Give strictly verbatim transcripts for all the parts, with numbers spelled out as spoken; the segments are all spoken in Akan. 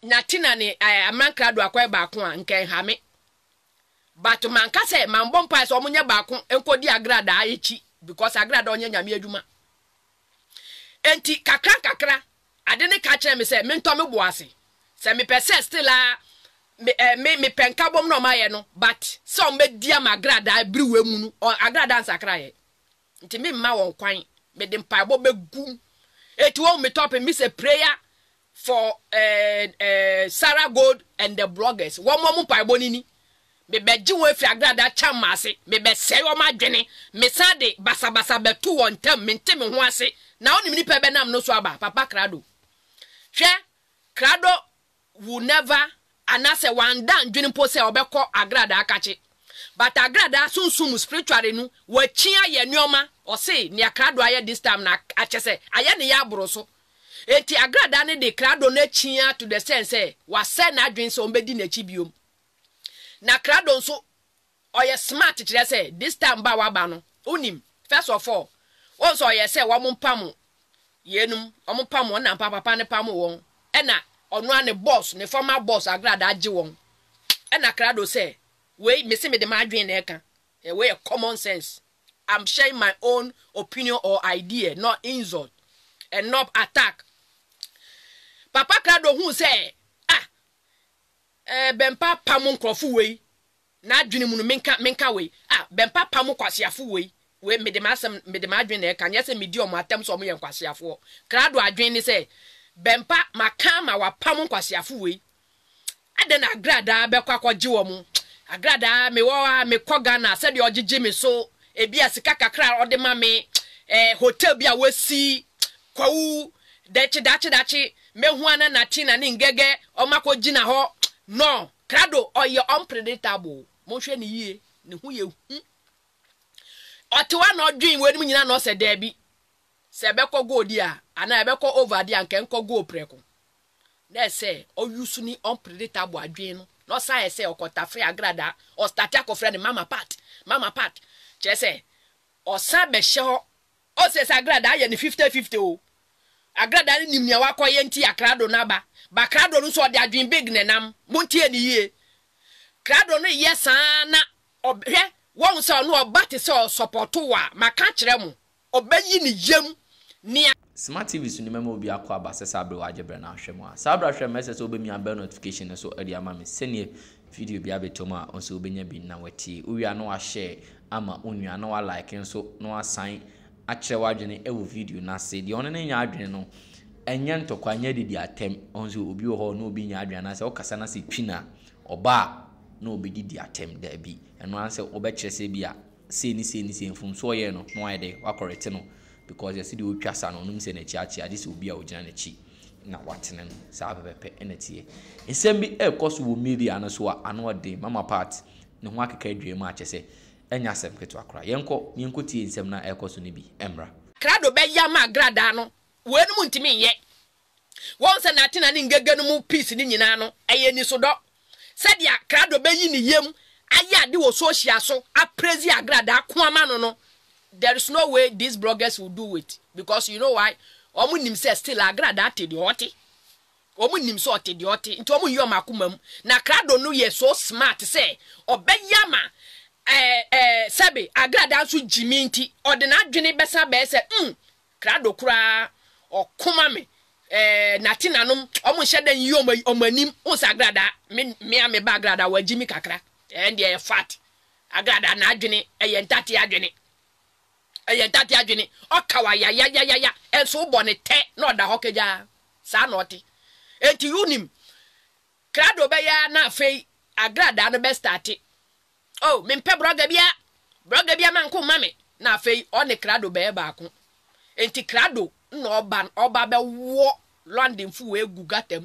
Natina ni aman krado akwa baako a nke hame. But man ka say man bom pa so omunya baako enkodi agrada ayechi because agrada onye nyame adwuma. Enti kakra kakra ade ne ka kire me say mento me boase. Se me pese still a me me me penka bom no ma ye no but se o media ma agrada briwe mu no agrada nsakra ye. Enti me mma won kwan me de mpa bo begum. Eti wo me top me say prayer for uh, uh, Sarah Gold and the bloggers. One more mumpa bonini. Me be jiwe fi agrada chamase. Me be se yo ma dwene. Me sade basa basa be tu won tem me ntem ho ase. Na oni mni pe be nam no so aba papa krado. Hwe krado will never anase one dan dwene po se obekọ agrada akache. But agrada sunsum spiritually nu wa chia ye nneoma o se ne krado aye this time na achese aye ne ya boro so. Eti agrada ne de krado na chia to the sense eh was say na adwen so ombedi na chi biom na krado nso oye smart kire say this time ba wa ba no unim first of all onso oye say wo mpam yenum omo pam na papa ne pam won e na onu ane boss ne former boss agrada age won e na krado say we me se me de ma adwen na eka e we common sense. I'm sharing my own opinion or idea, not insult and not attack. Papa krado hu say ah eh bempa pam nkrofu we na adwene mu no menka menka we ah bempa pam kwasiafo we we me de masem me de madwene e kan yese medi omo atem so omo yen kwasiafo krado adwene ni say bempa maka ma wa pam kwasiafo we ade na agrada be kwakwaje wo mu agrada me wo me koga na se de ogege me so ebi asika kakra ode ma me eh hotel bia wasi kwawu dachi dachi dachi mehuana na tina ni ngege omako gina ho no krado oye unpredictable monhwe ni yie ne hu ye hu otewa na odwin we ni nyina no se dabi se beko go di a ana beko over di anke nko go preko na se o yusu ni unpredictable adwin no no say se okota free agrada o start akofre ni mama part mama part che se o sa be hye ho o se agrada ye ni fifty fifty o agrada ni nimnia wakoye nti akrado naba ba krado no so de adwin big nenam montie ni yie krado no yesa na obhe won se no obate se support wa maka kire mu obayi ni yem ni Smart T V so ni memo bi akwa ba se sabre wajebre na ahwemu a sabre ahwem message obemi abel notification so ade ama me senie video bi abetoma onso obenya bi na wati uwia no wa share ama onua no wa like nso no assign akire wadwene ewo video na se de ono na nya adwene no enye ntokwa nya didi atem onso obi wo ho na obi nya adwene na se okasa na se twina oba na obi didi atem da bi eno an se obekire se bi a se ni se ni se mfum so ye no no ayede wa correct no because you see the otwasa no num se na chi achi ade se obi a ogina na chi na watene no sa bebepe enetie ensem bi ekoso wo media na so a ano de mama part ne ho akeka adwem a chese enya sem keto akra yenko yenko tie ensem na ekoso ne bi emra krado be ya ma grada no we no muntimi ye won se na tena ni ngege no mu peace ni nyina no eye ni so do se dia krado be yi ni yem aya de wo social so a praise agrada akoama no no. There is no way these bloggers will do it because you know why? Omu nim say still agrada te di hoti. Omu nim so te di hoti. Nti omu yo makumam na krado no ye so smart say obeyama eh eh sabe agrada so jimi nti ode na adwene besa be say mm krado kura okuma me eh natinanom omu hyedan yi omanim unsa agrada me me me ba agrada wa jimi kakra and dey fat agrada na adwene eh ntati adwene eye tati adwene okawa ya ya ya ya enso bo ne te na oda hokeja sa na oti enti unim krado be ya na afei agrada no be start oh me mpe broga bia broga bia manko mame na afei one krado be ba ko enti krado na oba oba be wo London fu we gugatem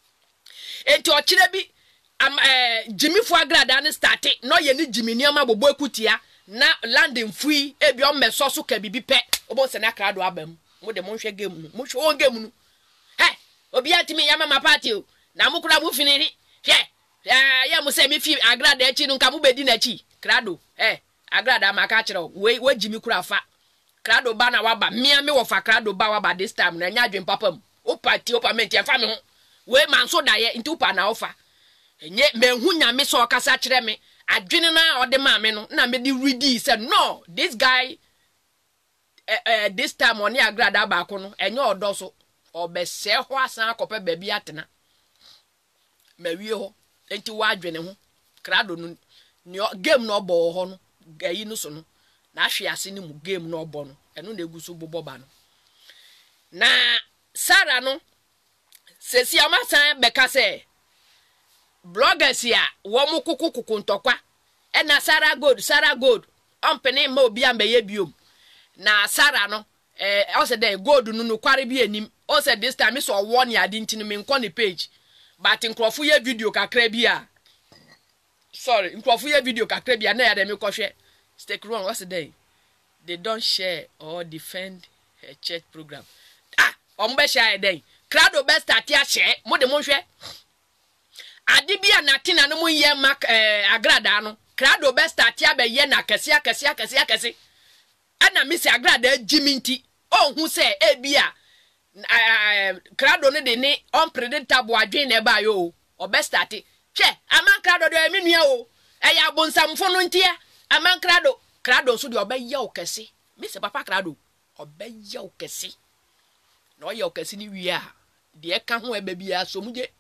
enti o kire bi am eh Jimmy fu agrada no start no ye ni Jimmy ni ama bobo ekutia na landing free ebi o meso so ka bibi pe obo se na krado abam mo de mo hwe game no mo hwe on game no he obi atimi ya mama party o na mo kura mo finiri hwe ya ya mo se mi fi agrada echi no nka mo bedi na echi krado eh agrada maka kire we we Jimmy kura fa krado ba na waba mia me wo fa krado ba waba this time na nya adwen papam o party o pament ya fa me ho we man so da ye nti upa na ofa enye menhu nyame so okasa kire me adwene na ode ma me no na me di ready say no this guy eh, eh, this time oni agrada ba ko no enye odo so obese ho asan akope ba bi atena mawie ho enti wa adwene ho krado no game no bo ho no gayi no so no na ahwe ase ni mu game no bo no eno na eguso bobo ba no na Sarah no sesi amasan beka se bloggers ya wo mu kuku kuku ntokwa e na Sarah Gold Sarah Gold ompene ma obi ameye biom na Sarah no eh o se dey gold no no kware bi anim o se this time so one ya di ntinu me nko ne page but nkrofo ye video kakra bi a sorry nkrofo ye video kakra bi a na ya dem kohwe stick wrong o se dey they don't share or defend a church program ah ombe share dey krado best start ya share mo de mo hwe adibia na tina no mo ye mak eh agrada no krado best start ya be ye na kese akese akese akese ana mi se agrada jiminti o hu se e bia krado no de ni unpredictable adwen na ba yo o best start hwe aman krado de mi nua o e ya bonsamfo no ntia aman krado krado so de obaye o kese mi se papa krado obaye o kese no ye o kese ni wi a de ka ho e ba bia so muje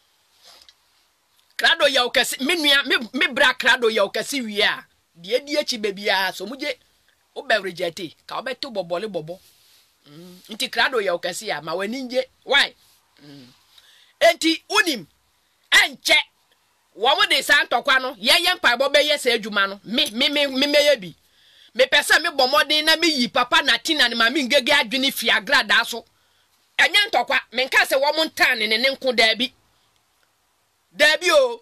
krado ye o kese mi nua mi bra krado ye o kese wi a de di echi ba bia so muje o be reject ka o be to bobole bobo mm nti krado ye o kese a ma wani nje why mm enti unim enche wo mo de san tokwa no ye ye mpa bo be ye se adwuma no me me me me ye bi me pese me bomodin na me yi papa na tina ne ma me ngege adwene fi agrada so enye ntokwa me nka se wo mo ntan ne ne nko da bi da bi o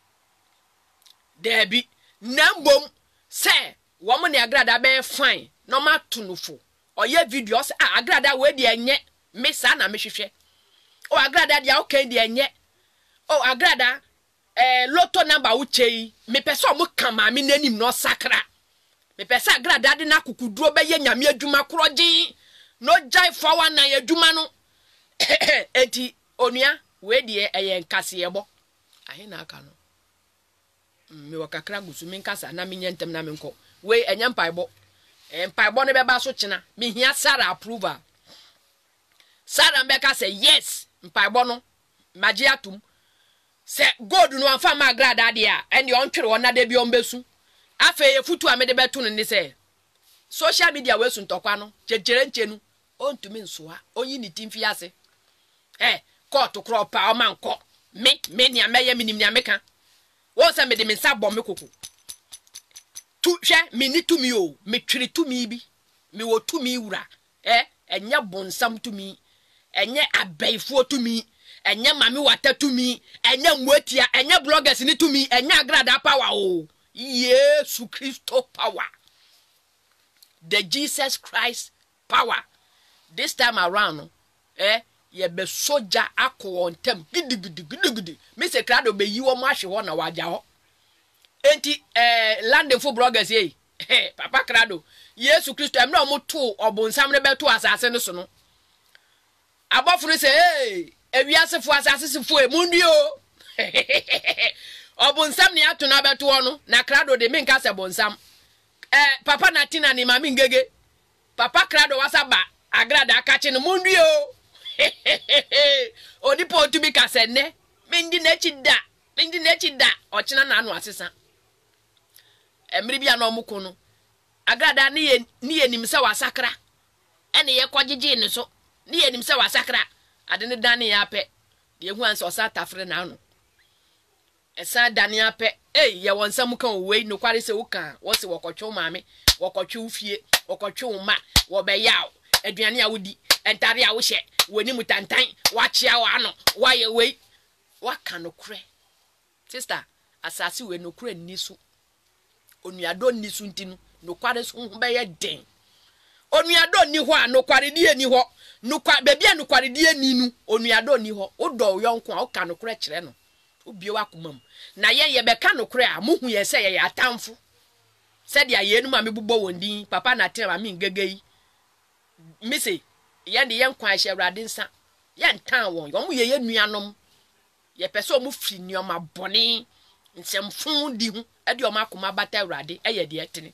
da bi nambom se wo mo ne agrada be fine no ma tunufo oye video se ah agrada we de enye me sa na me hwehwe o agrada dia okay de enye o agrada eh loto number uche me pese mo kama me nanim no sakra me pese agrada de na kukuduro be ye nyame adwuma kroji no jai forward na adwuma no enti onua we de eye nkase ebo ahe na aka no me wakakra gusu me nkasa na me nyentem na me nko we enya mpaibo mpaibo ne beba so chena me hia Sarah approval Sarah mbeka say yes mpaibo no magi atum se gold no anfa ma agrada de a ene on twere wona de bi on besu afa ye futu amede betu no ne se social media we su ntokwa no jejere nchenu ontumi nsoa onyi ni timfi ase eh court crop pa o manko me me nia meye minim nia meka wo se me de me nsa bom me koko tu hwe me ni tumi o me twere tumi bi me wo tumi wura eh enya bonsam tumi enye abaifuo tumi enye mami wata tumi enye mwetia enye bloggers ni tumi enye agrada power o Yesu Kristo power the Jesus Christ power this time around eh ye be soja akọ ontem gidigidi gidigidi me se krado be yiwo mo ahwe ho na waja ho enti eh landful bloggers eh papa krado Yesu Kristo emre mo to obonsam ne be to asase no so no abofuru se eh ewiasefo asasesefo e mundi o obonsam ne ato na beto no na krado de me nka se bonsam eh papa na tina ni mami ngege papa krado wasaba agrada akache no mundi o odi po to bi kasenne me ndi na chida me ndi na chida ochina na anu asesa emri bia na omuko no agrada ne ye ne ye nim se wasakra ene ye kogege ne so ne ye nim se wasakra ade ne dan ya pe de hu anso sa tafre na anu esa dan ya pe eh ye wonsam kan we no kware se wo kan wo se wokotwe maame wokotwe ufie wokotwe ma wo be yaw aduane a wodi entare a wo hye woni mutantan wa chia wa no wa ye we wa kan no kure sister asase we no kure nisu onuado nisu ntinu no kware so hu be ye den onuado ni ho a no kware die ni ho no kwa bebi a no kware die ni nu onuado ni ho odo yonko a wo kan no kure kire no obi wa komam na ye ye be kan no kure a muhu ye se ye ya atamfo se dia ye nu ma me bubbo wondin papa na tira ma me ngegei mi se ye de ye nkwa hye awrade nsa ye ntan won yo mu ye ye nuanom ye pese o mu firi nioma bone nsem fun di hu e de o makoma bata awrade e ye de etene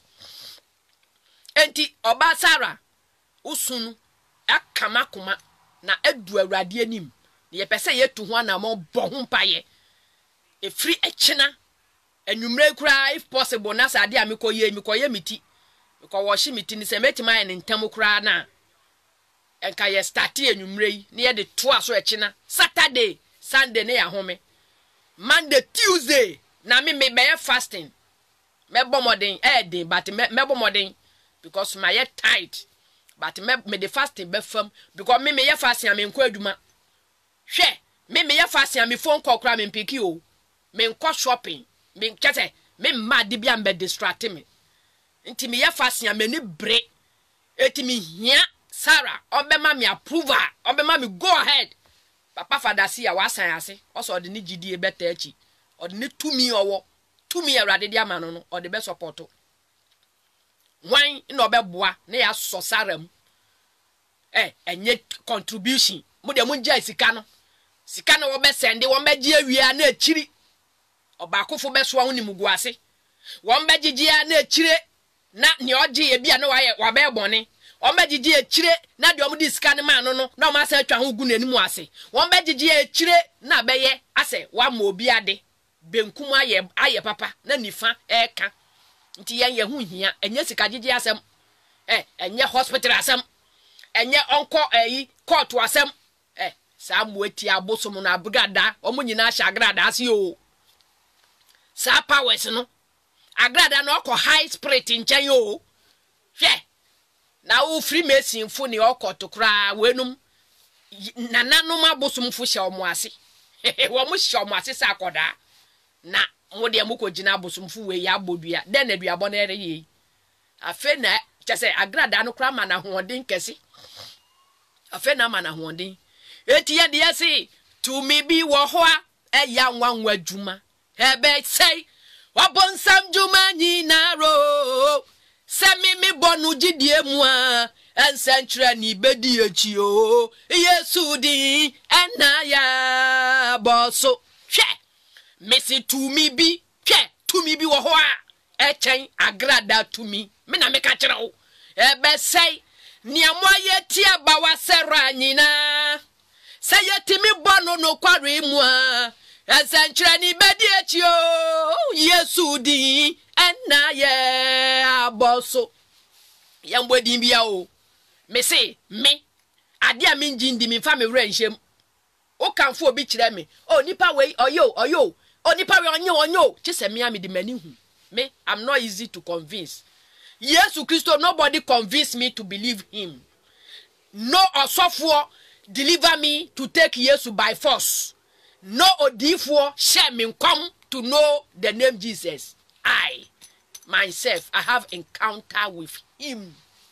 enti oba Sarah usunu akama kuma na edu awrade anim ye pese ye tu ho na mo bo ho mpaye e free echina enumre kura if possible na sade amikoye mikoye miti ko wo hye miti ni se metima ye ntam kura na enka ye start enumre yi na ye de to aso echina Saturday Sunday na ya home Monday Tuesday na me me be fasting me bomodin eh din but me me bomodin because my ye tight but me me the fasting be fam because me me ye fasting am enko aduma hwe me me ye fasting am phone call kura me mpiki o me nko shopping me kete me ma de bia mbe distract me nti me ye fasting am ni bre eti me hia Sarah obema me approval obema me go ahead papa father see ya wasan ase also de ni gidie beta achi ode ni tumi owo tumi awrade dia ma no no ode be support wan no be boa na ya so Sarah mu eh enye contribution mo de mo nja sika no sika no wo be sende wo be gi awia na achiri obakofo be so ahuni mugu ase wo be gigia na achire na ne oje ye bia na wa ye wa be bone Ombe jiji e chire na de omudi sika ne ma no no na o ma sa atwa ho gu nanimu ase ombe jiji e chire na beye ase wa ma obi ade benkum aye aye papa na nifa e ka nti yen ye hu hia enye sika jiji asem eh enye hospital asem enye onko eyi court asem eh sa mueti abosom na brigada omo nyina sha agrada ase o sa powers no agrada no ko high spirit nchen o hwe na wo free mason fu ni okoto kra wenum nananum abosom fu hye omo ase wo mo hye omo ase sa akoda na mo de mo kogina abosom fu we ya bodua den na duabo na ere yi afe na chese agrada no kra ma na hoodin kesi afe na ma na hoodin eti ye de yesi to me bi wo ho a eya nwanwa adwuma ebe sei wabonsam juma nyina ro Semi mi bonu jidie mu a ensentre ni bedi echi o Yesu di ena ya boso hwe mesi tumi bi hwe tumi bi wo ho a echen agrada tumi me na me ka kire wo ebe sei niamoye tia ba wasera nyina se yetimi bonu no kware mu a ensentre ni bedi echi o Yesu di ena ye aboso yambodi bia o me say me ade a menjindi me fa me wura nhyem o kanfo obi kire me o nipa we oyo oyo o nipa we onyo onyo chese me am de mani hu me I'm not easy to convince Yesu Christo nobody convince me to believe him no osofo deliver me to take Yesu by force no odifo share me come to know the name Jesus I myself I have encounter with him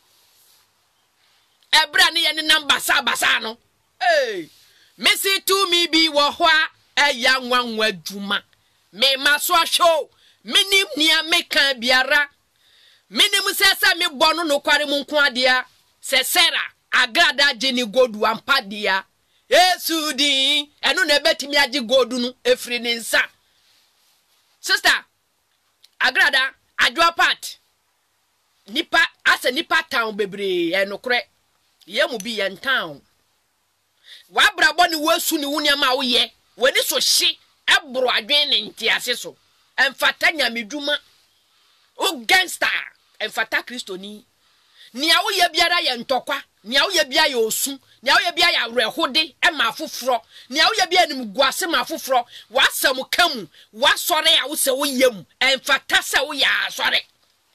ebra ne ye ne number sabasa no eh mesi to me bi wo ho a eya nwanwa adwuma me maso ahwo minim nia meka biara minim sesa me bono no kware mu nko adea se Sarah agrada geni godu ampa dia Yesu di eno na betimi agi godu no efri ne nsa sister agrada adwa part nipa asa nipa town bebre enokre ye mu bi ye town wa brabo ni wasu ni wunia ma wo ye wani so hye ebro adwen ne ntiase so emfata nyameduma o gangster emfata kristoni ni a wo ye biara ye ntokwa ni a wo ye bia ye osu ni a wo ye bia ya rehode e ma afoforo ni a wo ye bia nim guase ma afoforo wasam kamu wasore a wo se wo yem emfata se wo ya asore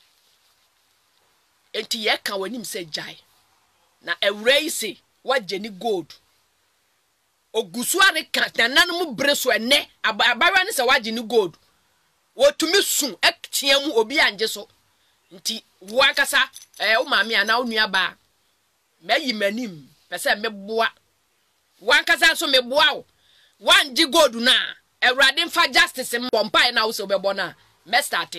enti ye kan wanim se jai na ewreise wageni gold ogusuare kan nananum breso ene abawa ne se wageni gold wotumi sun etiam obi anje so nti wankasa eh o maami ana onua ba meyi manim pese meboa wankasa so meboa o wanji gold na ewrade mfa justice mbompa na wo se obebo na me start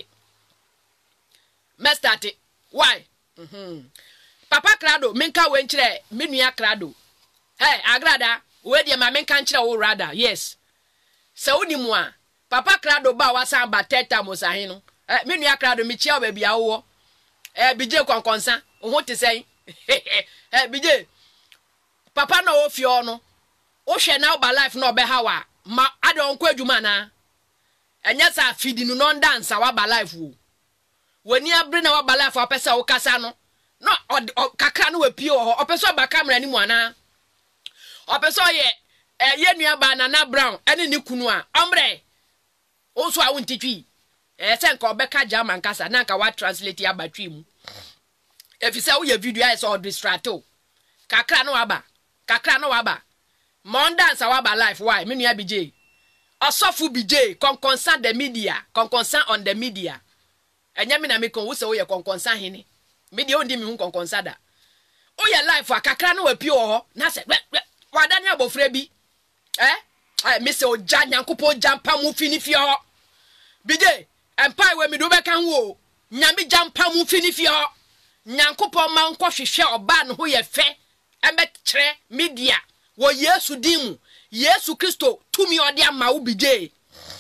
me start why mhm papa krado menka we nkyere menua krado hey agrada we de ma menka nkyere wo rada yes se woni mu a papa krado ba wasan ba teta mosahin no eh me nua krado me chia ba bia wo eh bije konkonsa ho te sei eh bije papa na wo fio no wo hwe na ba life na obe hawa ma ade onko adwuma na enya sa fidi no non dance wa ba life wo woni abre na wa ba life opesa wo kasa no no kakra no wapie wo opesa ba camera ni mu ana opesa ye eh ye nua ba Nana Brown ene ni kunu a ombre wo so a wontitwi eh se nka obeka German kasa na nka wa translate ya batwi mu efisa wo ye video ai so distrato kakra no waba kakra no waba mon dance wa ba life why me nua B J osofu B J konkonsa the media konkonsa on the media enya me na me kon wo se wo ye konkonsa hene media ondi me hu konkonsa da wo ye life akakra no wapie wo ho na se wadani abofra bi eh ai me se o ja nyankopo jampa mu fini fio B J empai we me do be kan wo nyame jampa mu fini fio nyankopo ma nko hwehwe oba no ho ye fe embetre media wo Yesu dimu Yesu Kristo tumi odi ama wo B J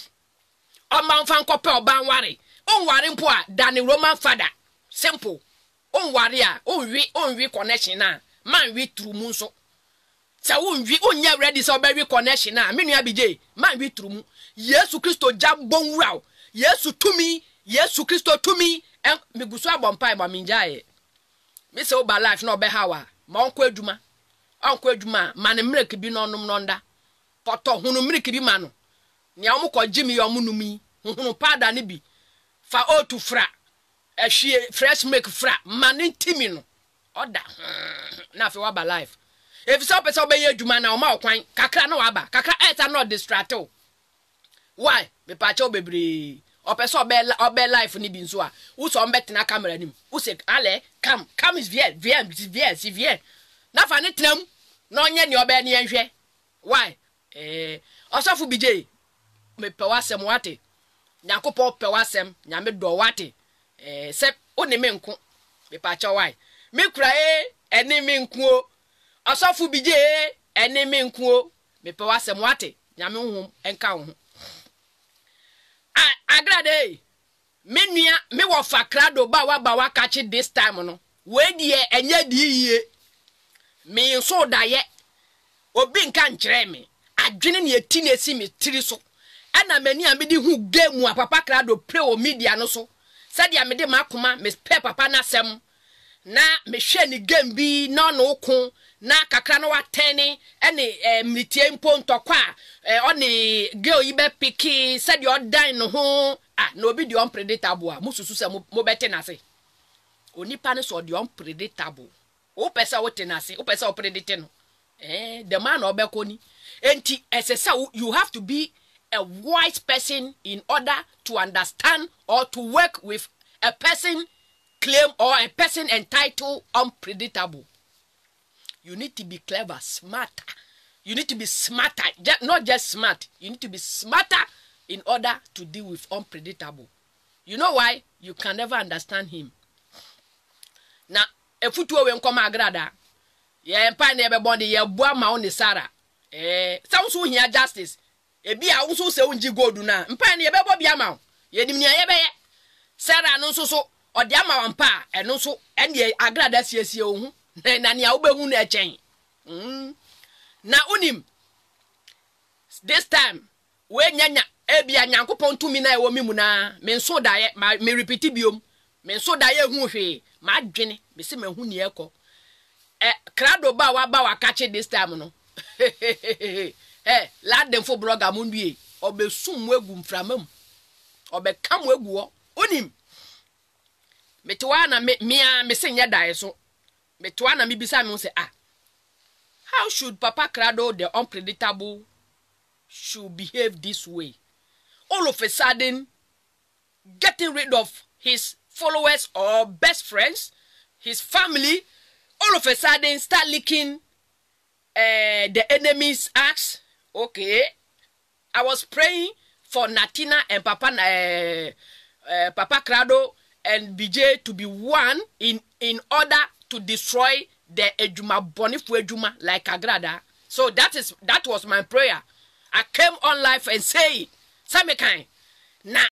o ma nfa nkope oba nware on ware mpo a dani Roman father simple on ware a on wi on wi connection na man wi true mu so sa on wi on nya ready so be wi connection na me nua B J man wi true mu Yesu Kristo jambon wura Yesu tumi Yesu Kristo tumi me gusu abompa ma minjae me se oba life na obe hawa ma onko adwuma onko adwuma ma ne mrek bi no nom nonda poto hunu mrek bi ma no ne omo ko gimi yo munumi hunu pada ne bi fa otu fra ehwie fresh milk fra ma ne ntimi no oda na fe wa ba life if so person be ye adwuma na o ma okwan kakra na wa ba kakra eta no distrato why me pa cha obebre opeso obe obe life ni bi nso a wo so mbetena camera nim wo se ale come come is vie vie vie si vie na fa ne tram na onye ni obe ne yenhwe why eh osofu B J me pe wasem wate nyakopo pe wasem nyame do wate eh se oni me nko me pa cha why me kura e eni me nko osofu B J eni me nko me pe wasem wate nyame hu enka hu agrade me nua me wo fa krado ba wa ba wa catch this time no we die enye di yie me so da ye obi nka nkyere me adwene ne eti na esi me tiri so ana mani a me di hu game a papa krado play o media no so said ya me de makoma me pe papa na sem na me hwe ni game bi na no ko na kakra no watene ene mlitie mpo ntokwa oni girl yi be piki said you dan no ho ah no be the unpredictable a mususu se mo bete na se onipa ne so the unpredictable o pesa wo tenase o pesa o predict no eh the man obeko ni enti esesa you have to be a wise person in order to understand or to work with a person claim or a person entitled unpredictable. You need to be clever, smarter. You need to be smarter, not just smart. You need to be smarter in order to deal with unpredictable. You know why? You can never understand him. Now, if you two when come agrada, yeah, empire never body, yeah, boy, my own Sarah. Eh, sounds so here justice. E bi a unso se unji godu na. Empire ne bebo bia ma. Ye nim ne ye be ye. Sarah no so so odi ama wampa e no so ene agrada siesie ohu. Na ne a wo behu na echen. Mm. Na unim this time we nyanya e bia nyankopon tumi na e wo mimu na me nso da ye me repeat biom. Me nso da ye hu hwe ma dwene me se me hu ne ekọ. Eh krado ba wa ba wa catch this time no. Eh la dem fo blogger mo ndue obesum mu egu mframam obeka mo egu ho onim metwa na me mia me se nya dai so metwa na me bisa me say ah how should Papa Krado the unpredictable should behave this way all of a sudden getting rid of his followers or best friends his family all of a sudden start leaking uh, the enemy's acts. Okay, I was praying for Natina and Papa uh, uh, Papa Krado and B J to be one in in order to destroy the Ejuma Bonifu Ejuma like Agrada. So that is that was my prayer. I came on live and say, Samekan, na